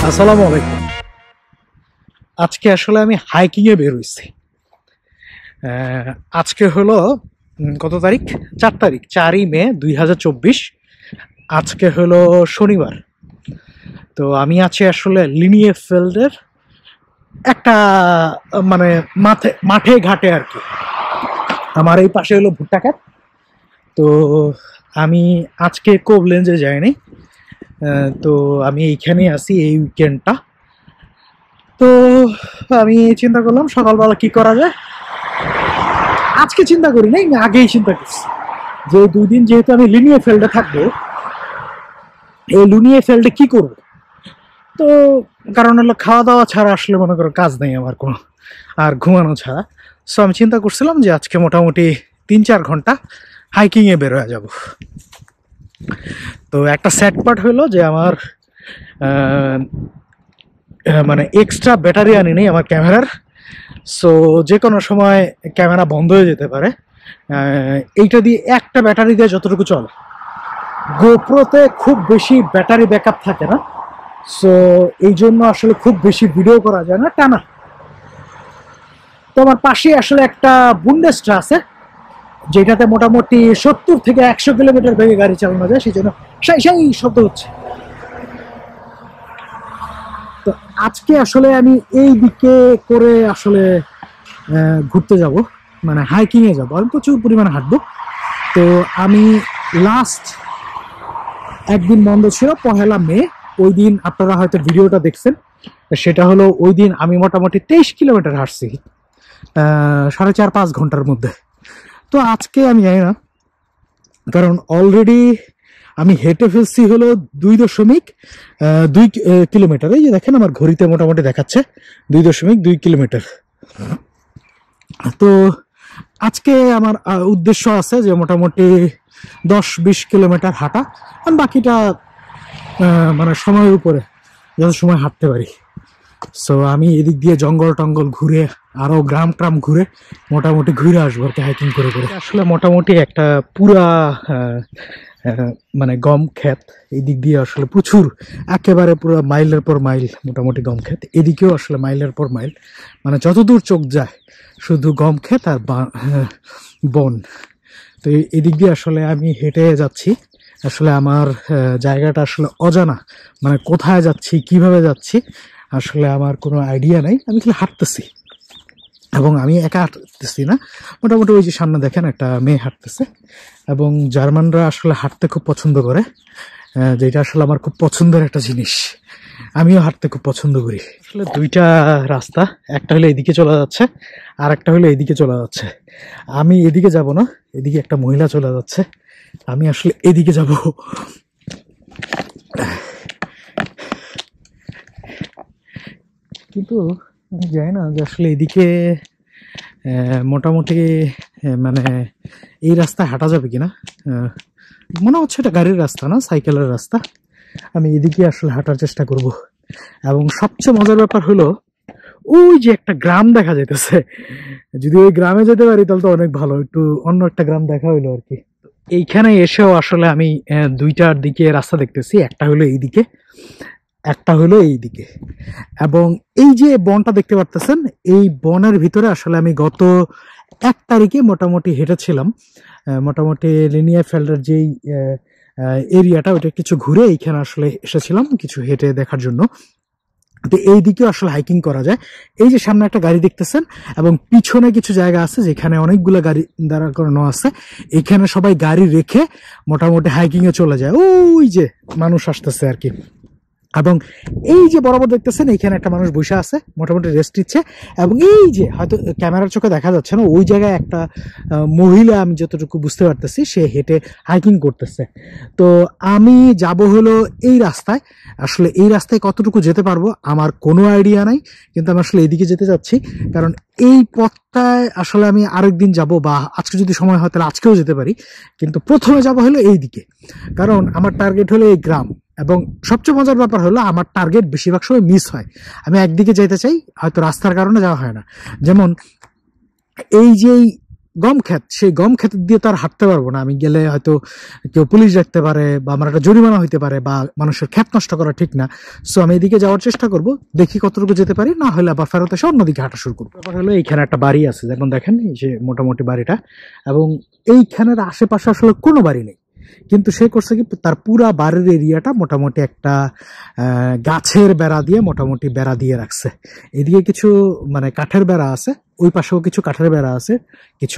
আসসালামু আলাইকুম। আজকে আসলে আমি হাইকিং এ বের হইছি। আজকে হলো কত তারিখ? 4 তারিখ, 4ই মে 2024। আজকে হলো শনিবার। তো আমি আছি আসলে লিনিয়েফেল্ডের একটা মানে মাঠে ঘাটে আর কি। আমার এই পাশে হলো ভুট্টা ক্ষেত। তো আমি আজকে কোবলেঞ্জে যাইনি। তো আমি এইখানেই আছি এই উইকেন্ডটা। তো আমি চিন্তা করলাম সকালবেলা কি করা যায়। আজকে চিন্তা করি নাই, আমি আগেই চিন্তা করছি যে 2 দিন যেহেতু আমি লিনিয়েফেল্ডে থাকবো, এই লিনিয়েফেল্ডে কি করব। তো কারণ হলো খাওয়া দাওয়া ছাড়া আসলে মনে করো কাজ নেই আমার কোনো, আর ঘুমানো ছাড়া। সো আমি চিন্তা করছিলাম যে আজকে মোটামুটি 3-4 ঘন্টা হাইকিংয়ে বের হয়ে যাব। তো একটা স্যাড পার্ট হলো যে আমার মানে এক্সট্রা ব্যাটারি আনি নেই আমার ক্যামেরার। সো যে কোনো সময় ক্যামেরা বন্ধ হয়ে যেতে পারে। এইটা দিয়ে একটা ব্যাটারি দিয়ে যতটুকু চলে। গোপ্রোতে খুব বেশি ব্যাটারি ব্যাকআপ থাকে না, সো এই জন্য আসলে খুব বেশি ভিডিও করা যায় না টানা। তো আমার পাশে আসলে একটা বুন্ডেস্ট্রা আছে, যেটাতে মোটামুটি 70 থেকে 100 কিলোমিটার বেগে গাড়ি চালানো যায়, সেই জন্য সেই শব্দ হচ্ছে। তো আজকে আসলে আমি এই দিকে করে আসলে ঘুরতে যাব, মানে হাইকিংয়ে যাব। আমি প্রচুর পরিমাণে হাঁটবো। তো আমি লাস্ট একদিন বন্ধ ছিল 1 মে, ওই দিন আপনারা হয়তো ভিডিওটা দেখছেন। সেটা হলো ওই দিন আমি মোটামুটি 23 কিলোমিটার হাঁটছি 4.5-5 ঘন্টার মধ্যে। তো আজকে আমি জানি না, কারণ অলরেডি আমি হেঁটে ফেলছি হলো 2.2 কিলোমিটার। এই যে দেখেন আমার ঘড়িতে মোটামুটি দেখাচ্ছে 2.2 কিলোমিটার। তো আজকে আমার উদ্দেশ্য আছে যে মোটামুটি 10-20 কিলোমিটার হাঁটা, আর বাকিটা মানে সময়ের উপরে যত সময় হাঁটতে পারি। সো আমি এদিক দিয়ে জঙ্গল টঙ্গল ঘুরে আরো গ্রাম ট্রাম ঘুরে মোটামুটি ঘুরে আসবো আর কি, হাইকিং করে করে। আসলে মোটামুটি একটা পুরা মানে গম ক্ষেত। এই দিক দিয়ে আসলে প্রচুর, একেবারে পুরো মাইলের পর মাইল মোটামুটি গম ক্ষেত। এদিকেও আসলে মাইলের পর মাইল, মানে যতদূর চোখ যায় শুধু গম ক্ষেত আর বন। তো এদিক দিয়ে আসলে আমি হেঁটে যাচ্ছি। আসলে আমার জায়গাটা আসলে অজানা, মানে কোথায় যাচ্ছি কিভাবে যাচ্ছি আসলে আমার কোনো আইডিয়া নাই। আমি খালি হাঁটতেছি, এবং আমি একা হাঁটতেছি না, মোটামুটি ওই যে সামনে দেখেন একটা মেয়ে হাঁটতেছে। এবং জার্মানরা আসলে হাঁটতে খুব পছন্দ করে, যেটা আসলে আমার খুব পছন্দের একটা জিনিস। আমিও হাঁটতে খুব পছন্দ করি। আসলে দুইটা রাস্তা, একটা হলো এদিকে চলে যাচ্ছে আর একটা হলো এদিকে চলে যাচ্ছে। আমি এদিকে যাব না, এদিকে একটা মহিলা চলে যাচ্ছে, আমি আসলে এদিকে যাব। কিন্তু আমি জানি না যে আসলে এদিকে মোটামুটি মানে এই রাস্তায় হাঁটা যাবে কিনা। মনে হচ্ছে এটা গাড়ির রাস্তা না, সাইকেলের রাস্তা। আমি এদিকে আসলে হাঁটার চেষ্টা করব। এবং সবচেয়ে মজার ব্যাপার হলো ওই যে একটা গ্রাম দেখা যাইতেছে। যদি ওই গ্রামে যেতে পারি তাহলে তো অনেক ভালো, একটু অন্য একটা গ্রাম দেখা হইলো আর কি। এইখানে এসেও আসলে আমি দুইটার দিকে রাস্তা দেখতেছি, একটা হলো এইদিকে, একটা হলো এইদিকে। এবং এই যে বনটা দেখতে পারতেছেন, এই বনের ভিতরে আসলে আমি গত 1 তারিখে মোটামুটি হেঁটেছিলাম। মোটামুটি লিনিয়েফেল্ডের যেই এরিয়াটা, ওইটা কিছু ঘুরে এইখানে আসলে এসেছিলাম কিছু হেঁটে দেখার জন্য। তো এই দিকেও আসলে হাইকিং করা যায়। এই যে সামনে একটা গাড়ি দেখতেছেন, এবং পিছনে কিছু জায়গা আছে যেখানে অনেকগুলো গাড়ি দাঁড়া করানো আছে। এখানে সবাই গাড়ি রেখে মোটামুটি হাইকিং এ চলে যায়। ওই যে মানুষ আসতেছে আর কি। এবং এই যে বরাবর দেখতেছেন এইখানে একটা মানুষ বসে আছে, মোটামুটি রেস্ট নিচ্ছে। এবং এই যে হয়তো ক্যামেরার চোখে দেখা যাচ্ছে না, ওই জায়গায় একটা মহিলা, আমি যতটুকু বুঝতে পারতেছি, সে হেঁটে হাইকিং করতেছে। তো আমি যাব হলো এই রাস্তায়। আসলে এই রাস্তায় কতটুকু যেতে পারবো আমার কোনো আইডিয়া নাই, কিন্তু আমি আসলে এইদিকে যেতে চাচ্ছি। কারণ এই পথটায় আসলে আমি আরেকদিন যাব, বা আজকে যদি সময় হয় তাহলে আজকেও যেতে পারি, কিন্তু প্রথমে যাব হলো এই দিকে। কারণ আমার টার্গেট হলো এই গ্রাম। এবং সবচেয়ে মজার ব্যাপার হলো আমার টার্গেট বেশিরভাগ সময় মিস হয়। আমি একদিকে যেতে চাই, হয়তো রাস্তার কারণে যাওয়া হয় না। যেমন এই যে গম ক্ষেত, সেই গম ক্ষেত দিয়ে তো আর হাঁটতে পারবো না। আমি গেলে হয়তো কেউ পুলিশ দেখতে পারে বা আমার একটা জরিমানা হইতে পারে বা মানুষের ক্ষেত নষ্ট করা ঠিক না। সো আমি এদিকে যাওয়ার চেষ্টা করব, দেখি কতটুকু যেতে পারি, না হলে আবার ফেরত এসে অন্যদিকে হাঁটা শুরু করবো। ব্যাপার হলো এইখানে একটা বাড়ি আছে, যেমন দেখেন এই যে মোটামুটি বাড়িটা, এবং এইখানের আশেপাশে আসলে কোনো বাড়ি নেই, কিন্তু সে করছে কি তার পুরা বাড়ির এরিয়াটা মোটামুটি একটা গাছের বেড়া দিয়ে মোটামুটি বেড়া দিয়ে রাখছে। এদিকে কিছু মানে কাঠের বেড়া আছে, ওই পাশেও কিছু কাঠের বেড়া আছে, কিছু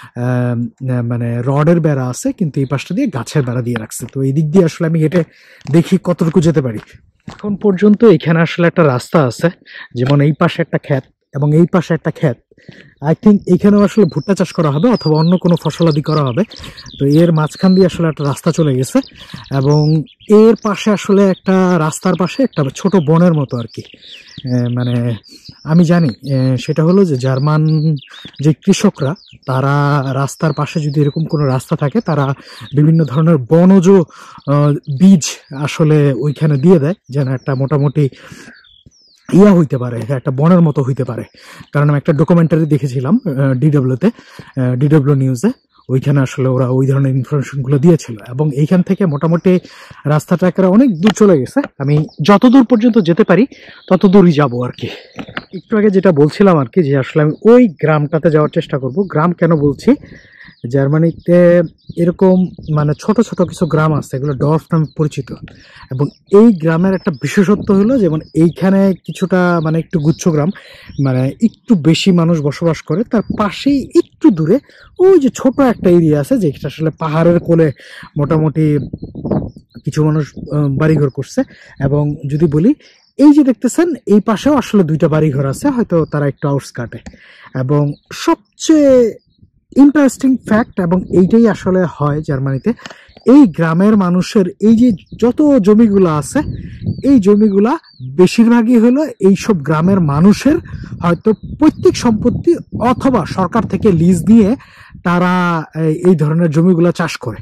মানে রডের বেড়া আছে, কিন্তু এই পাশটা দিয়ে গাছের বেড়া দিয়ে রাখছে। তো এই দিক দিয়ে আসলে আমি হেঁটে দেখি কতটুকু যেতে পারি। এখন পর্যন্ত এখানে আসলে একটা রাস্তা আছে, যেমন এই পাশে একটা ক্ষেত এবং এই পাশে একটা ক্ষেত। আই থিঙ্ক এখানেও আসলে ভুট্টা চাষ করা হবে অথবা অন্য কোনো ফসলাদি করা হবে। তো এর মাঝখান দিয়ে আসলে একটা রাস্তা চলে গেছে, এবং এর পাশে আসলে একটা রাস্তার পাশে একটা ছোট বনের মতো আর কি। মানে আমি জানি সেটা হলো যে জার্মান যে কৃষকরা, তারা রাস্তার পাশে যদি এরকম কোনো রাস্তা থাকে, তারা বিভিন্ন ধরনের বনজ বীজ আসলে ওইখানে দিয়ে দেয়, যেন একটা মোটামুটি ইয়া হইতে পারে, একটা বনের মতো হইতে পারে। কারণ আমি একটা ডকুমেন্টারি দেখেছিলাম ডিডব্লিউ নিউজে, ওইখানে আসলে ওরা ওই ধরনের ইনফরমেশনগুলো দিয়েছিল, এবং এইখান থেকে মোটামুটি রাস্তাটা একেবারে অনেক দূর চলে গেছে। আমি যত দূর পর্যন্ত যেতে পারি তত দূরই যাবো আর কি। একটু আগে যেটা বলছিলাম আর কি, যে আসলে আমি ওই গ্রামটাতে যাওয়ার চেষ্টা করব। গ্রাম কেন বলছি, জার্মানিতে এরকম মানে ছোট ছোট কিছু গ্রাম আছে, এগুলো ডর্ফ নামে পরিচিত, এবং এই গ্রামের একটা বিশেষত্ব হলো যেমন এইখানে কিছুটা মানে একটু গুচ্ছ গ্রাম, মানে একটু বেশি মানুষ বসবাস করে, তার পাশেই একটু দূরে ওই যে ছোট একটা এরিয়া আছে, যেটা আসলে পাহাড়ের কোলে মোটামুটি কিছু মানুষ বাড়িঘর করছে। এবং যদি বলি, এই যে দেখতেছেন এই পাশেও আসলে দুইটা বাড়িঘর আছে, হয়তো তারা একটু আউটস্কার্টে। এবং সবচেয়ে ইন্টারেস্টিং ফ্যাক্ট, এবং এইটাই আসলে হয় জার্মানিতে, এই গ্রামের মানুষের এই যে যত জমিগুলা আছে, এই জমিগুলা বেশিরভাগই হলো এইসব গ্রামের মানুষের হয়তো পৈতৃক সম্পত্তি, অথবা সরকার থেকে লিজ নিয়ে তারা এই ধরনের জমিগুলা চাষ করে।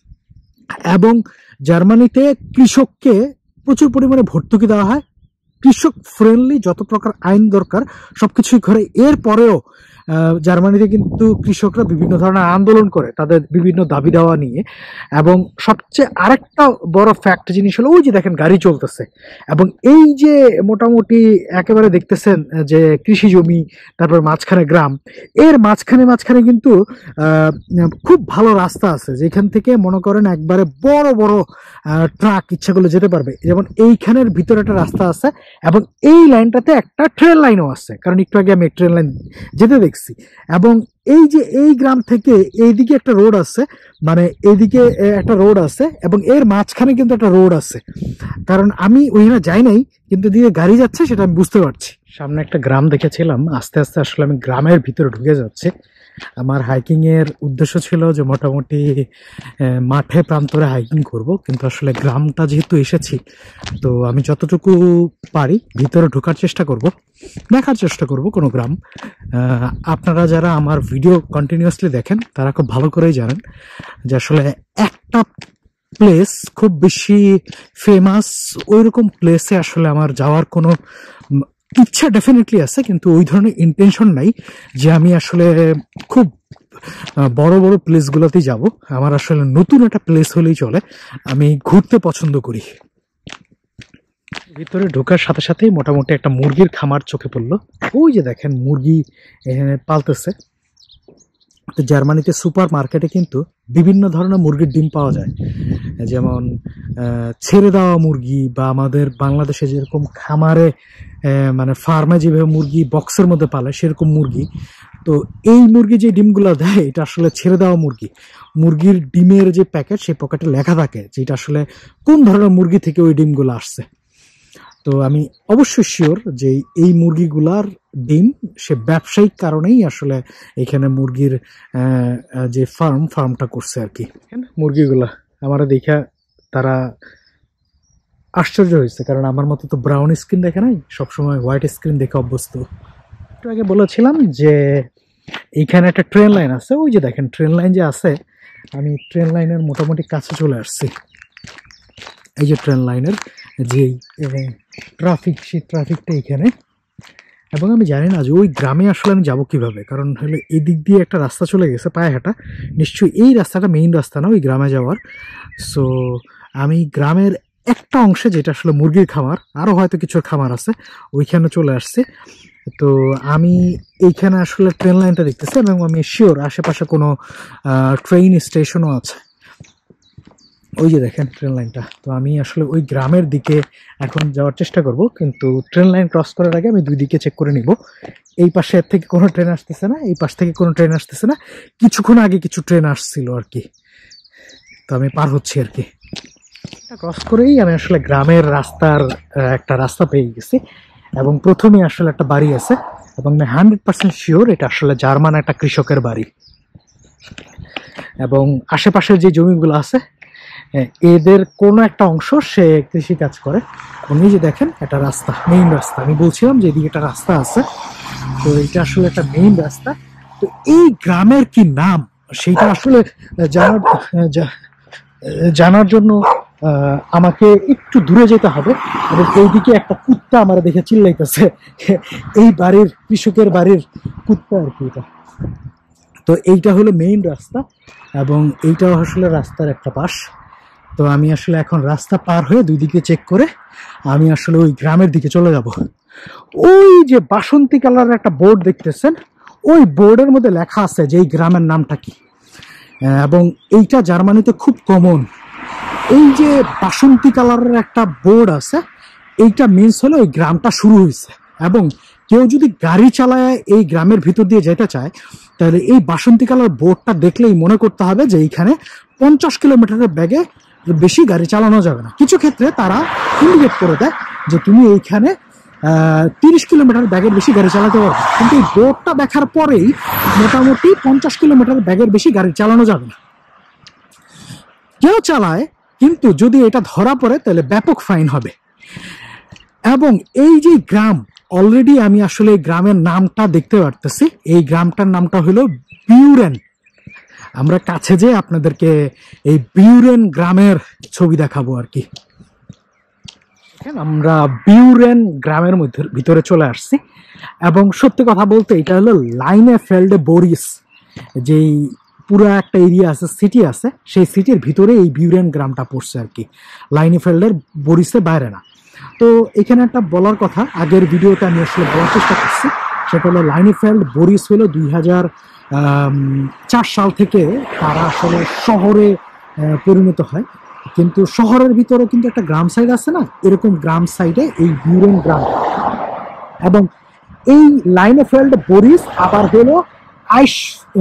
এবং জার্মানিতে কৃষককে প্রচুর পরিমাণে ভর্তুকি দেওয়া হয়, কৃষক ফ্রেন্ডলি যত প্রকার আইন দরকার সবকিছুই করে। এরপরেও জার্মানিতে কিন্তু কৃষকরা বিভিন্ন ধরনের আন্দোলন করে তাদের বিভিন্ন দাবি দেওয়া নিয়ে। এবং সবচেয়ে আরেকটা বড় ফ্যাক্ট জিনিস হলো, ওই যে দেখেন গাড়ি চলতেছে, এবং এই যে মোটামুটি একেবারে দেখতেছেন যে কৃষি জমি, তারপর মাঝখানে গ্রাম, এর মাঝখানে মাঝখানে কিন্তু খুব ভালো রাস্তা আছে, যেখান থেকে মনে করেন একবারে বড় বড় ট্রাক ইচ্ছা করলে যেতে পারবে। যেমন এইখানের ভিতরে একটা রাস্তা আছে, এবং এই লাইনটাতে একটা ট্রেন লাইনও আছে, কারণ একটু আগে আমি ট্রেন লাইন যেতে দেখছি। এবং এই যে এই গ্রাম থেকে এইদিকে একটা রোড আছে, মানে এইদিকে একটা রোড আছে, এবং এর মাঝখানে কিন্তু একটা রোড আছে। কারণ আমি ওইখানে যাই নাই, কিন্তু দিকে গাড়ি যাচ্ছে সেটা আমি বুঝতে পারছি। সামনে একটা গ্রাম দেখেছিলাম, আস্তে আস্তে আসলে আমি গ্রামের ভিতরে ঢুকে যাচ্ছি। আমার হাইকিং এর উদ্দেশ্য ছিল যে মোটামুটি মাঠে প্রান্তরে হাইকিং করব, কিন্তু আসলে গ্রামটা যেহেতু এসেছি, তো আমি যতটুকু পারি ভিতরে ঢোকার চেষ্টা করব, দেখার চেষ্টা করব কোনো গ্রাম। আপনারা যারা আমার ভিডিও কন্টিনিউয়াসলি দেখেন, তারা খুব ভালো করেই জানেন যে আসলে একটা প্লেস খুব বেশি ফেমাস ওইরকম প্লেসে আসলে আমার যাওয়ার কোনো ইচ্ছা ডেফিনেটলি আছে, কিন্তু ওই ধরনের ইন্টেনশন নাই যে আমি আসলে খুব বড় বড় প্লেসগুলোতেই যাব। আমার আসলে নতুন একটা প্লেস হলেই চলে, আমি ঘুরতে পছন্দ করি। ভিতরে ঢোকার সাথে সাথেই মোটামুটি একটা মুরগির খামার চোখে পড়লো। ওই যে দেখেন মুরগি এখানে পালতেছে। তো জার্মানিতে সুপার মার্কেটে কিন্তু বিভিন্ন ধরনের মুরগির ডিম পাওয়া যায়, যেমন ছেড়ে দেওয়া মুরগি, বা আমাদের বাংলাদেশে যেরকম খামারে মানে ফার্মে যেভাবে মুরগি বক্সের মধ্যে পালে সেরকম মুরগি। তো এই মুরগি যে ডিমগুলো দেয়, এটা আসলে ছেড়ে দেওয়া মুরগি। মুরগির ডিমের যে প্যাকেট, সেই প্যাকেটে লেখা থাকে যে এটা আসলে কোন ধরনের মুরগি থেকে ওই ডিমগুলো আসছে। তো আমি অবশ্যই শিওর যে এই মুরগিগুলার ডিম সে ব্যবসায়িক কারণেই আসলে এখানে মুরগির যে ফার্মটা করছে আর কি। মুরগিগুলা আমার দেখা তারা আশ্চর্য হয়েছে, কারণ আমার মতো তো ব্রাউন স্কিন দেখে নাই, সবসময় হোয়াইট স্ক্রিন দেখে অভ্যস্ত। একটু আগে বলেছিলাম যে এইখানে একটা ট্রেন লাইন আছে, ওই যে দেখেন ট্রেন লাইন যে আছে, আমি ট্রেন লাইনের মোটামুটি কাছে চলে আসছি। এই যে ট্রেন লাইনের যে ট্রাফিক, সেই ট্রাফিকটা এখানে। এবং আমি জানি না যে ওই গ্রামে আসলে আমি যাবো কিভাবে, কারণ হলো এদিক দিয়ে একটা রাস্তা চলে গেছে পায়ে হাঁটা, নিশ্চয়ই এই রাস্তাটা মেইন রাস্তা না ওই গ্রামে যাওয়ার। সো আমি গ্রামের একটা অংশে, যেটা আসলে মুরগির খামার, আরও হয়তো কিছু খামার আছে, ওইখানে চলে আসছে। তো আমি এইখানে আসলে ট্রেন লাইনটা দেখতেছি এবং আমি শিওর আশেপাশে কোনো ট্রেন স্টেশনও আছে। ওই যে দেখেন ট্রেন লাইনটা। তো আমি আসলে ওই গ্রামের দিকে এখন যাওয়ার চেষ্টা করব, কিন্তু ট্রেন লাইন ক্রস করার আগে আমি দুই দিকে চেক করে নিব। এই পাশে থেকে কোনো ট্রেন আসতেছে না, এই পাশ থেকে কোনো ট্রেন আসতেছে না। কিছুক্ষণ আগে কিছু ট্রেন আসছিল আর কি, তো আমি পার হচ্ছি আর কি। ক্রস করেই আমি আসলে গ্রামের রাস্তার একটা রাস্তা পেয়ে গেছি, এবং প্রথমে আসলে একটা বাড়ি আছে, এবং আমি 100% শিওর এটা আসলে জার্মান একটা কৃষকের বাড়ি। এবং আশেপাশের যে জমিগুলো আছে এদের কোনো একটা অংশ সে কৃষি কাজ করে। উনি যে দেখেন একটা রাস্তা, মেইন রাস্তা, আমি বলছিলাম যে এদিকে একটা রাস্তা আছে, তো এটা আসলে একটা মেইন রাস্তা। তো এই গ্রামের কি নাম সেইটা আসলে জানার জানার জন্য আমাকে একটু দূরে যেতে হবে, এবং এইদিকে একটা কুত্তা আমার দেখে চিল্লাইতেছে, এই বাড়ির কৃষকের বাড়ির কুত্তা আর কি এটা। তো এইটা হলো মেইন রাস্তা, এবং এইটাও আসলে রাস্তার একটা পাশ। তো আমি আসলে এখন রাস্তা পার হয়ে দুই দিকে চেক করে আমি আসলে ওই গ্রামের দিকে চলে যাব। ওই যে বাসন্তী কালারের একটা বোর্ড দেখতেছেন, ওই বোর্ডের মধ্যে লেখা আছে যে এই গ্রামের নামটা কি, এবং এইটা জার্মানিতে খুব কমন। এই যে বাসন্তী কালারের একটা বোর্ড আছে, এইটা মিনস হলো ওই গ্রামটা শুরু হয়েছে। এবং কেউ যদি গাড়ি চালায় এই গ্রামের ভিতর দিয়ে যেতে চায়, তাহলে এই বাসন্তী কালার বোর্ডটা দেখলেই মনে করতে হবে যে এইখানে 50 কিলোমিটারের ব্যাগে বেশি গাড়ি চালানো যাবে না। কিছু ক্ষেত্রে তারা ইন্ডিকেট করে দেয় যে তুমি এইখানে 30 কিলোমিটার ব্যাগের বেশি গাড়ি চালাতে পারবে, কিন্তু এই বোর্ডটা দেখার পরেই মোটামুটি 50 কিলোমিটার ব্যাগের বেশি গাড়ি চালানো যাবে না। কেউ চালায়, কিন্তু যদি এটা ধরা পড়ে তাহলে ব্যাপক ফাইন হবে। এবং এই যে গ্রাম, অলরেডি আমি আসলে এই গ্রামের নামটা দেখতে পারতেছি, এই গ্রামটার নামটা হলো বিউরেন। আমরা কাছে যে আপনাদেরকে এই বিউরেন গ্রামের ছবি দেখাবো আর কি। আমরা বিউরেন গ্রামের ভিতরে চলে আসছি, এবং সত্যি কথা বলতে এটা হলো লাইনেফেল্ডে বোরিস, যেই পুরো একটা এরিয়া আছে, সিটি আছে, সেই সিটির ভিতরে এই বিউরেন গ্রামটা পড়ছে আর কি, লাইনেফেল্ডের বোরিসের বাইরে না। তো এখানে একটা বলার কথা, আগের ভিডিওতে আমি আসলে বলার চেষ্টা করছি, সেটা হলো লাইনেফেল্ড বোরিস হলো 2004 সাল থেকে তারা আসলে শহরে পরিণত হয়। কিন্তু শহরের ভিতরে কিন্তু একটা গ্রাম সাইড আছে না, এরকম গ্রাম সাইডে এই বিউরেন গ্রাম। এবং এই লাইনেফেল্ড বোরিস আবার হলো আইস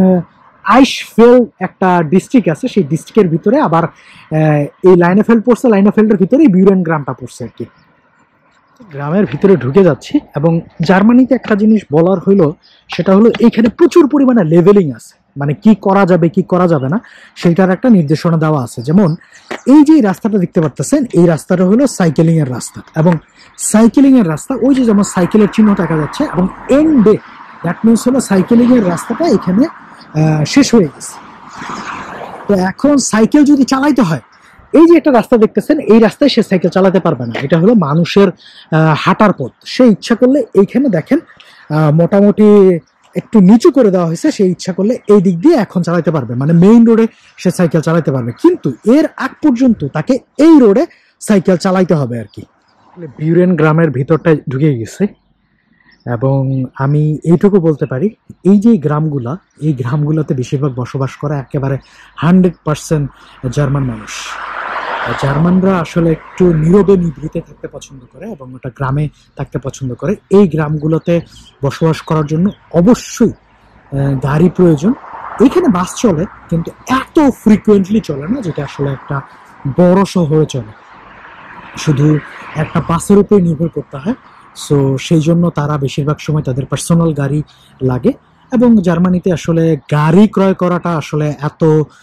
আইসফেল একটা ডিস্ট্রিক্ট আছে, সেই ডিস্ট্রিক্টের ভিতরে আবার এই লাইনেফেল্ড পড়ছে, লাইনেফেল্ডের ভিতরে বিউরেন গ্রামটা পড়ছে আর কি। গ্রামের ভিতরে ঢুকে যাচ্ছি, এবং জার্মানিতে একটা জিনিস বলার হইলো, সেটা হলো এইখানে প্রচুর পরিমাণে লেভেলিং আছে, মানে কি করা যাবে কি করা যাবে না সেইটার একটা নির্দেশনা দেওয়া আছে। যেমন এই যে রাস্তাটা দেখতে পারতেছেন, এই রাস্তাটা হলো সাইকেলিং এর রাস্তা, এবং সাইকেলিং এর রাস্তা ওই যে যেমন সাইকেলের চিহ্ন দেখা যাচ্ছে, এবং এন্ডে দ্যাট মিনস হলো সাইকেলিং এর রাস্তাটা এখানে শেষ হয়ে গেছে। তো এখন সাইকেল যদি চালাইতে হয়, এই যে একটা রাস্তা দেখতেছেন, এই রাস্তায় সে সাইকেল চালাতে পারবে না, এটা হলো মানুষের হাঁটার পথ। সে ইচ্ছা করলে এইখানে দেখেন মোটামুটি একটু নিচু করে দেওয়া হয়েছে, সে ইচ্ছা করলে এই দিক দিয়ে এখন চালাতে পারবে, মানে মেইন রোডে সে সাইকেল চালাতে পারবে, কিন্তু এর আগ পর্যন্ত তাকে এই রোডে সাইকেল চালাইতে হবে আর কি। বিউরেন গ্রামের ভিতরটা ঢুকে গেছে, এবং আমি এইটুকু বলতে পারি, এই যে গ্রামগুলা, এই গ্রামগুলোতে বেশিরভাগ বসবাস করে একেবারে 100% জার্মান মানুষ। জার্মানরা আসলে একটু নীরবে নিভৃতে থাকতে পছন্দ করে, এবং ওটা গ্রামে থাকতে পছন্দ করে। এই গ্রামগুলোতে বসবাস করার জন্য অবশ্যই গাড়ি প্রয়োজন। এইখানে বাস চলে, কিন্তু এত ফ্রিকুয়েন্টলি চলে না যেটা আসলে একটা বড় শহরে চলে, শুধু একটা বাসের উপরে নির্ভর করতে হয়। সো সেই জন্য তারা বেশিরভাগ সময় তাদের পার্সোনাল গাড়ি লাগে, এবং জার্মানিতে আসলে গাড়ি ক্রয় করাটা আসলে এত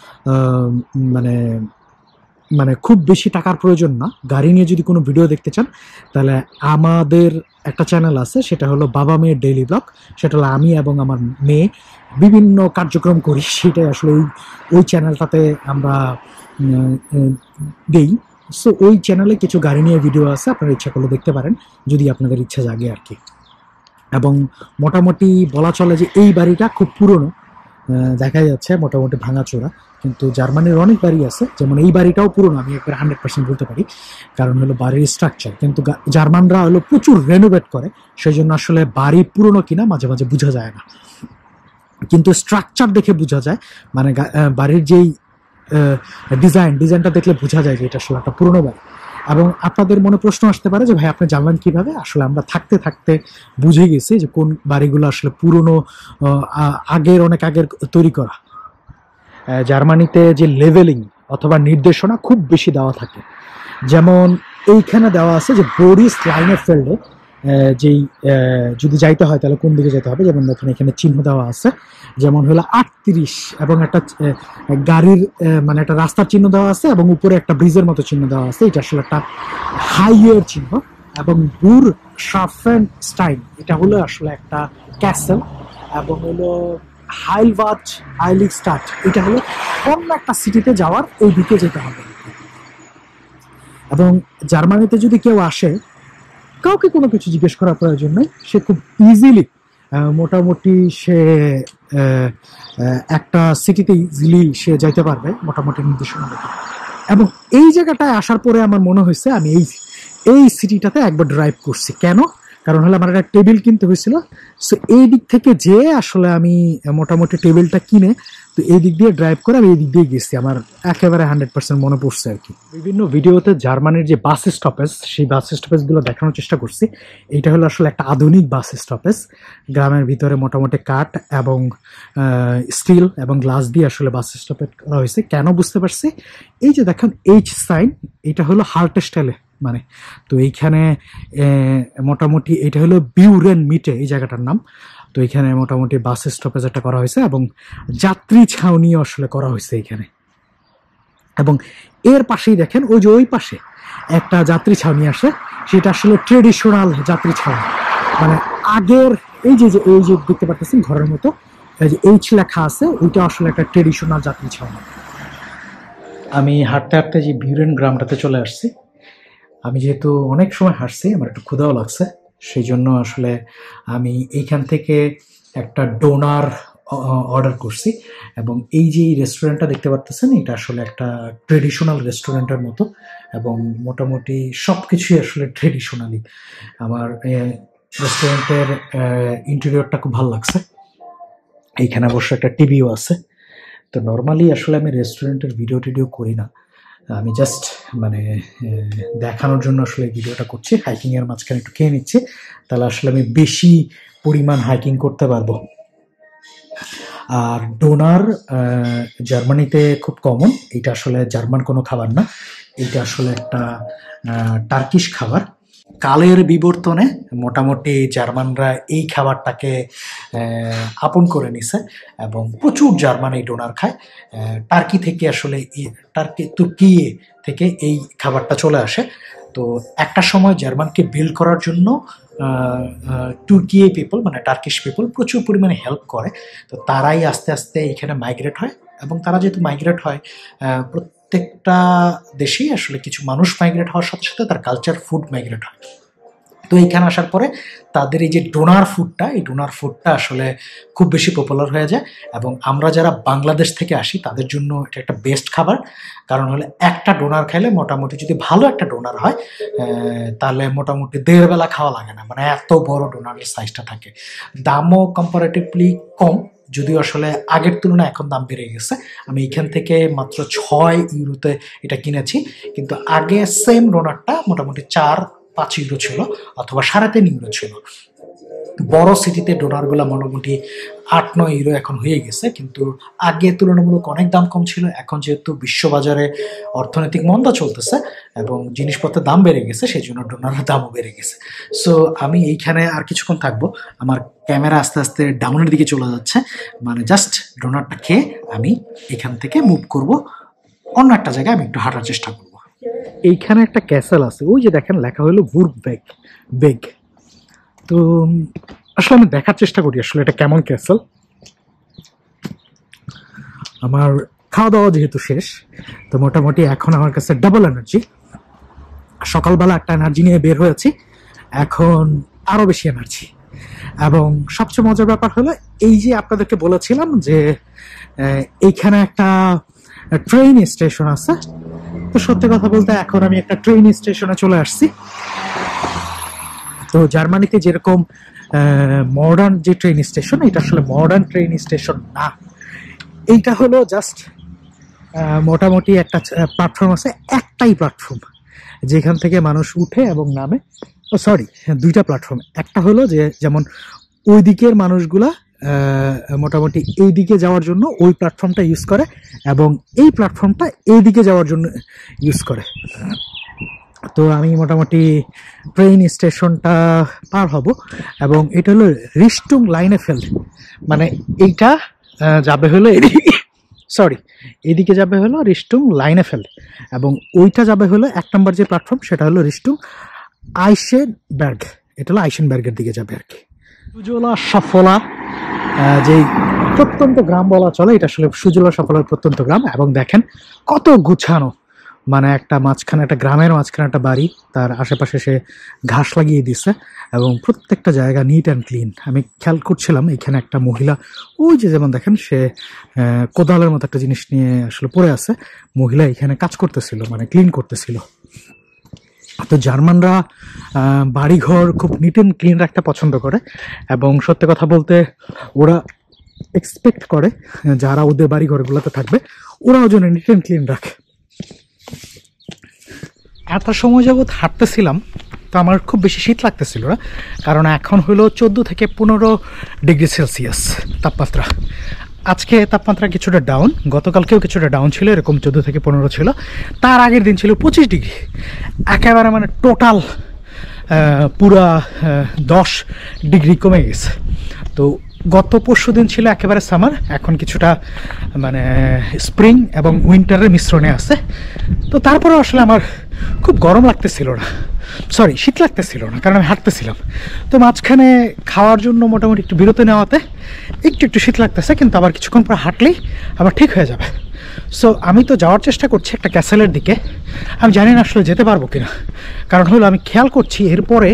মানে মানে খুব বেশি টাকার প্রয়োজন না। গাড়ি নিয়ে যদি কোনো ভিডিও দেখতে চান, তাহলে আমাদের একটা চ্যানেল আছে, সেটা হলো বাবা মেয়ের ডেইলি ব্লগ। সেটা হলো আমি এবং আমার মেয়ে বিভিন্ন কার্যক্রম করি, সেটাই আসলে ওই চ্যানেলটাতে আমরা দেই। সো ওই চ্যানেলে কিছু গাড়ি নিয়ে ভিডিও আছে, আপনারা ইচ্ছা করলে দেখতে পারেন যদি আপনাদের ইচ্ছা জাগে আর কি। এবং মোটামুটি বলা চলে যে এই বাড়িটা খুব পুরনো। দেখা যাচ্ছে মোটামুটি ভাঙাচোরা, কিন্তু জার্মানির অনেক বাড়ি আছে, যেমন এই বাড়িটাও পুরনো, আমি একবার 100% বলতে পারি, কারণ হলো বাড়ির স্ট্রাকচার। কিন্তু জার্মানরা হলো প্রচুর রেনোভেট করে, সেই জন্য আসলে বাড়ি পুরনো কিনা মাঝে মাঝে বোঝা যায় না, কিন্তু স্ট্রাকচার দেখে বোঝা যায়, মানে বাড়ির যেই ডিজাইনটা দেখলে বোঝা যায় যে এটা আসলে একটা পুরনো বাড়ি। এবং আপনাদের মনে প্রশ্ন আসতে পারে যে ভাই আপনি জানলেন কিভাবে? আসলে আমরা থাকতে থাকতে বুঝে গেছি যে কোন বাড়িগুলো আসলে পুরনো, অনেক আগের তৈরি করা। জার্মানিতে যে লেভেলিং অথবা নির্দেশনা খুব বেশি দেওয়া থাকে, যেমন এইখানে দেওয়া আছে যে বরিস লাইনেফেল্ডে যেই যদি যাইতে হয় তাহলে কোন দিকে যেতে হবে, যেমন দেখেন এখানে চিহ্ন দেওয়া আছে, যেমন হলো 38 এবং একটা গাড়ির মানে একটা রাস্তার চিহ্ন দেওয়া আছে এবং উপরে একটা ব্রিজের মতো চিহ্ন দেওয়া আছে, এটা আসলে একটা হাইওয়ের চিহ্ন। এবং বুর শাফেনস্টাইন এটা হলো আসলে একটা ক্যাসেল, এবং হলো হাইলিগস্টাড এটা হলো অন্য একটা সিটিতে যাওয়ার এই দিকে যেতে হবে। এবং জার্মানিতে যদি কেউ আসে, কাউকে কোনো কিছু জিজ্ঞেস করার প্রয়োজন নেই, সে খুব ইজিলি মোটামুটি সে একটা সিটিতে ইজিলি সে যাইতে পারবে মোটামুটি নির্দেশনা দেখে। এবং এই জায়গাটায় আসার পরে আমার মনে হয়েছে আমি এই সিটিটাতে একবার ড্রাইভ করছি। কেন? কারণ হলো আমার একটা টেবিল কিনতে হয়েছিল, সো এই দিক থেকে যে আসলে আমি মোটামুটি টেবিলটা কিনে তো এই দিক দিয়ে ড্রাইভ করে আমি এই দিক দিয়ে গেছি, আমার একেবারে 100% মনে পড়ছে আর কি। বিভিন্ন ভিডিওতে জার্মানির যে বাস স্টপেজ, সেই বাস স্টপেজগুলো দেখানোর চেষ্টা করছি। এইটা হলো আসলে একটা আধুনিক বাস স্টপেজ, গ্রামের ভিতরে মোটামুটি কাঠ এবং স্টিল এবং গ্লাস দিয়ে আসলে বাস স্টপেজ করা হয়েছে। কেন বুঝতে পারছি? এই যে দেখেন এইচ সাইন, এটা হলো হার্ট স্টাইলে, মানে তো এইখানে মোটামুটি এটা হলো বিউরেন মিটে এই জায়গাটার নাম। তো এখানে মোটামুটি বাস স্টপেজ একটা করা হয়েছে এবং যাত্রী ছাউনি আসলে করা হয়েছে এখানে। এবং এর পাশেই দেখেন ওই যে ওই পাশে একটা যাত্রী ছাউনি আসে, সেটা আসলে ট্রেডিশনাল যাত্রী ছাউনি, মানে আগের এই যে দেখতে পাচ্ছেন ঘরের মতো যে এইচ লেখা আছে, ওইটা আসলে একটা ট্রেডিশনাল যাত্রী ছাউনি। আমি হাঁটতে হাঁটতে যে বিউরেন গ্রামটাতে চলে আসছি। আমি যেহেতু অনেক সময় হাঁটছি, আমার একটু ক্ষুধাও লাগছে, সেই জন্য আসলে আমি এইখান থেকে একটা ডোনার অর্ডার করছি। এবং এই যে রেস্টুরেন্টটা দেখতে পাচ্ছেন, এটা আসলে একটা ট্রেডিশনাল রেস্টুরেন্টের মতো, এবং মোটামুটি সব কিছুই আসলে ট্রেডিশনালি। আমার রেস্টুরেন্টের ইন্টেরিয়রটা খুব ভালো লাগছে। এইখানে অবশ্য একটা টিভিও আছে। তো নর্মালি আসলে আমি রেস্টুরেন্টের ভিডিও টিডিও করি না, আমি জাস্ট মানে দেখানোর জন্য আসলে ভিডিওটা করছি। হাইকিংয়ের মাঝখানে একটু খেয়ে নিচ্ছি, তাহলে আসলে আমি বেশি পরিমাণ হাইকিং করতে পারবো। আর ডোনার জার্মানিতে খুব কমন, এটা আসলে জার্মান কোনো খাবার না, এটা আসলে একটা টার্কিশ খাবার। কালের বিবর্তনে মোটামুটি জার্মানরা এই খাবারটাকে আপন করে নিছে এবং প্রচুর জার্মান এই ডোনার খায়। টার্কি থেকে আসলে তুর্কি থেকে এই খাবারটা চলে আসে। তো একটা সময় জার্মানকে বিল্ড করার জন্য তুর্কি পিপল মানে টার্কিশ পিপল প্রচুর পরিমাণে হেল্প করে। তো তারাই আস্তে আস্তে এখানে মাইগ্রেট হয়, এবং তারা যেহেতু মাইগ্রেট হয়, প্রত্যেকটা দেশেই আসলে কিছু মানুষ মাইগ্রেট হওয়ার সাথে সাথে তার কালচার ফুড মাইগ্রেট হয়। তো এইখানে আসার পরে তাদের এই যে ডোনার ফুডটা, এই ডোনার ফুডটা আসলে খুব বেশি পপুলার হয়ে যায়। এবং আমরা যারা বাংলাদেশ থেকে আসি তাদের জন্য এটা একটা বেস্ট খাবার, কারণ হলে একটা ডোনার খাইলে মোটামুটি যদি ভালো একটা ডোনার হয় তাহলে মোটামুটি 1.5 বেলা খাওয়া লাগে না, মানে এত বড় ডোনারের সাইজটা থাকে। দামও কম্পারেটিভলি কম, যদিও আসলে আগের তুলনায় এখন দাম বেড়ে গেছে। আমি এখান থেকে মাত্র 6 ইউরোতে এটা কিনেছি, কিন্তু আগে সেম ডোনারটা মোটামুটি 4-5 ইউরো ছিল, অথবা 3.5 ইউরো ছিল। বড় সিটিতে ডোনারগুলো মোটামুটি 8-9 ইউরো এখন হয়ে গেছে, কিন্তু আগে তুলনামূলক অনেক দাম কম ছিল। এখন যেহেতু বিশ্ববাজারে অর্থনৈতিক মন্দা চলতেছে এবং জিনিসপত্রের দাম বেড়ে গেছে, সেই জন্য ডোনারের দামও বেড়ে গেছে। সো আমি এইখানে আর কিছুক্ষণ থাকবো, আমার ক্যামেরা আস্তে আস্তে ডাউনের দিকে চলে যাচ্ছে, মানে জাস্ট ডোনারটা খেয়ে আমি এখান থেকে মুভ করব অন্য একটা জায়গায়, আমি একটু হাঁটার চেষ্টা করব। এইখানে একটা ক্যাসেল আছে, ওই যে দেখেন লেখা হলো বেগ। তো আসলে আমি দেখার চেষ্টা করি আসলে এটা কেমন ক্যাসেল। আমার খাওয়া দাওয়া যেহেতু শেষ, তো মোটামুটি এখন আমার কাছে ডাবল এনার্জি। সকালবেলা একটা এনার্জি নিয়ে বের হয়েছি, এখন আরো বেশি এনার্জি। এবং সবচেয়ে মজার ব্যাপার হলো এই যে আপনাদেরকে বলেছিলাম যে এইখানে একটা ট্রেন স্টেশন আছে। তো সত্যি কথা বলতে এখন আমি একটা ট্রেন স্টেশনে চলে আসছি। তো জার্মানিতে যেরকম মডার্ন যে ট্রেন স্টেশন, এটা আসলে মডার্ন ট্রেন স্টেশন না, এইটা হলো জাস্ট মোটামুটি একটা প্ল্যাটফর্ম আছে, একটাই প্ল্যাটফর্ম যেখান থেকে মানুষ উঠে এবং নামে। ও সরি, দুইটা প্ল্যাটফর্ম। একটা হলো যে যেমন ওই দিকের মানুষগুলা মোটামুটি এই দিকে যাওয়ার জন্য ওই প্ল্যাটফর্মটা ইউজ করে এবং এই প্ল্যাটফর্মটা এই দিকে যাওয়ার জন্য ইউজ করে। তো আমি মোটামুটি ট্রেন স্টেশনটা পার হব এবং এটা হলো রিস্টুং লাইনেফেল্ড, মানে এইটা যাবে হলো সরি এদিকে যাবে হলো রিস্টুং লাইনেফেল্ড এবং ওইটা যাবে হলো 1 নম্বর যে প্ল্যাটফর্ম সেটা হলো রিস্টুং আইসেনবার্গ, এটা হলো আইসেনবার্গের দিকে যাবে আর কি। সুজলা সফলা যে প্রত্যন্ত গ্রাম বলা চলে, এটা আসলে সুজলা সফলার প্রত্যন্ত গ্রাম। এবং দেখেন কত গুছানো, মানে একটা মাঝখানে একটা গ্রামের মাঝখানে একটা বাড়ি, তার আশেপাশে সে ঘাস লাগিয়ে দিছে এবং প্রত্যেকটা জায়গা নিট অ্যান্ড ক্লিন। আমি খেয়াল করছিলাম এখানে একটা মহিলা, ওই যে যেমন দেখেন সে কোদালের মতো একটা জিনিস নিয়ে আসলে পড়ে আছে, মহিলা এখানে কাজ করতেছিল, মানে ক্লিন করতেছিল। তো জার্মানরা বাড়িঘর খুব নিট অ্যান্ড ক্লিন রাখতে পছন্দ করে এবং সত্যি কথা বলতে ওরা এক্সপেক্ট করে যারা ওদের বাড়িঘরগুলোতে থাকবে ওরাও যেন নিট অ্যান্ড ক্লিন রাখে। এত সময় যাবৎ হাঁটতেছিলাম তো আমার খুব বেশি শীত লাগতেছিল না, কারণ এখন হলো 14 থেকে 15 ডিগ্রি সেলসিয়াস তাপমাত্রা। আজকে তাপমাত্রা কিছুটা ডাউন, গতকালকেও কিছুটা ডাউন ছিল, এরকম 14 থেকে 15 ছিল। তার আগের দিন ছিল 25 ডিগ্রি, একেবারে মানে টোটাল পুরা 10 ডিগ্রি কমে গেছে। তো গত পরশু দিন ছিল একেবারে সামার, এখন কিছুটা মানে স্প্রিং এবং উইন্টারের মিশ্রণে আছে। তো তারপরেও আসলে আমার খুব গরম লাগতেছিল না, সরি শীত লাগতেছিল না, কারণ আমি হাঁটতেছিলাম। তো মাঝখানে খাওয়ার জন্য মোটামুটি একটু বিরতি নেওয়াতে একটু শীত লাগতেছে, কিন্তু আবার কিছুক্ষণ পর হাঁটলেই আবার ঠিক হয়ে যাবে। সো আমি তো যাওয়ার চেষ্টা করছি একটা ক্যাসেলের দিকে, আমি জানি না আসলে যেতে পারবো কিনা, কারণ হলো আমি খেয়াল করছি এরপরে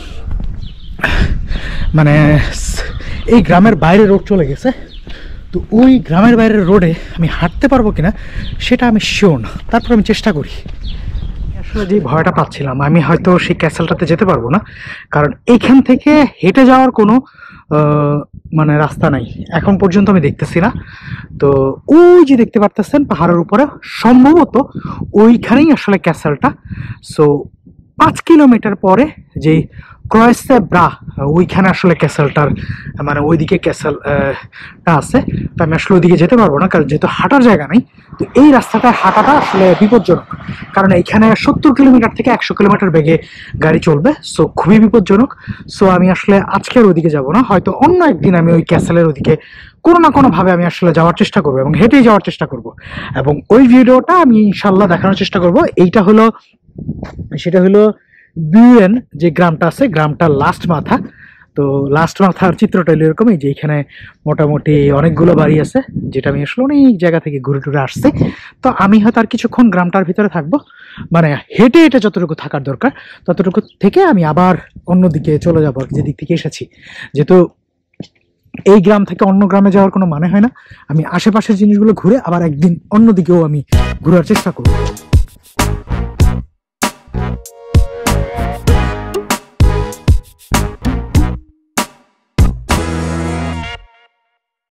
মানে এই গ্রামের বাইরে রোড চলে গেছে। তো ওই গ্রামের বাইরের রোডে আমি হাঁটতে পারবো কিনা সেটা আমি শিওর না, তারপর আমি চেষ্টা করি। আসলে যে ভয়টা পাচ্ছিলাম, আমি হয়তো সেই ক্যাসেলটাতে যেতে পারবো না, কারণ এইখান থেকে হেঁটে যাওয়ার কোনো মানে রাস্তা নাই এখন পর্যন্ত আমি দেখতেছি না। তো ওই যে দেখতে পারতেছেন পাহাড়ের উপরে, সম্ভবত ওইখানেই আসলে ক্যাসেলটা। সো 5 কিলোমিটার পরে যে ক্রয়েসে ব্রা, ওইখানে আসলে ক্যাসেলটার মানে ওইদিকে ক্যাসেলটা আছে। তো আমি আসলে ওইদিকে যেতে পারবো না, কারণ যেহেতু হাঁটার জায়গা নেই। তো এই রাস্তাটা হাঁটাটা আসলে বিপজ্জনক, কারণ এইখানে 70 কিলোমিটার থেকে 100 কিলোমিটার বেগে গাড়ি চলবে। সো খুবই বিপজ্জনক। সো আমি আসলে আজকের ওইদিকে যাব না, হয়তো অন্য একদিন আমি ওই ক্যাসেলের ওইদিকে কোনো না কোনোভাবে আমি আসলে যাওয়ার চেষ্টা করবো এবং হেঁটেই যাওয়ার চেষ্টা করব। এবং ওই ভিডিওটা আমি ইনশাল্লাহ দেখানোর চেষ্টা করব। এইটা হলো সেটা হলো বিউয়েন যে গ্রামটা আছে, গ্রামটার লাস্ট মাথা। তো লাস্ট মাথার চিত্রটা এরকম, এই যে এখানে মোটামুটি অনেকগুলো বাড়ি আছে, যেটা আমি আসলে অনেক জায়গা থেকে ঘুরে টুরে আসছি। তো আমি হয়তো আর কিছুক্ষণ গ্রামটার ভিতরে থাকবো, মানে হেঁটে হেঁটে যতটুকু থাকার দরকার ততটুকু থেকে আমি আবার অন্যদিকে চলে যাবো, যে দিক থেকে এসেছি। যেহেতু এই গ্রাম থেকে অন্য গ্রামে যাওয়ার কোনো মানে হয় না, আমি আশেপাশের জিনিসগুলো ঘুরে আবার একদিন অন্যদিকেও আমি ঘোরার চেষ্টা করবো।